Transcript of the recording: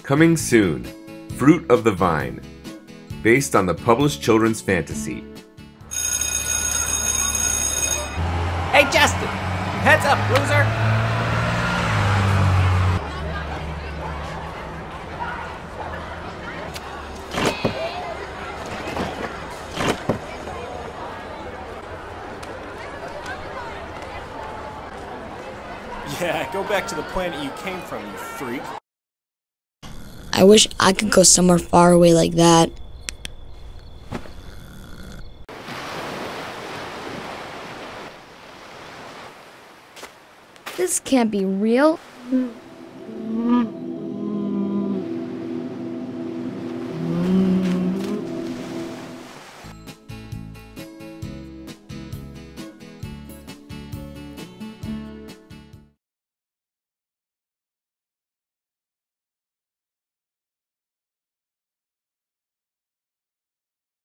Coming soon, Fruit of the Vine, based on the published children's fantasy. Hey Justin! Heads up, loser! Yeah, go back to the planet you came from, you freak. I wish I could go somewhere far away like that. This can't be real.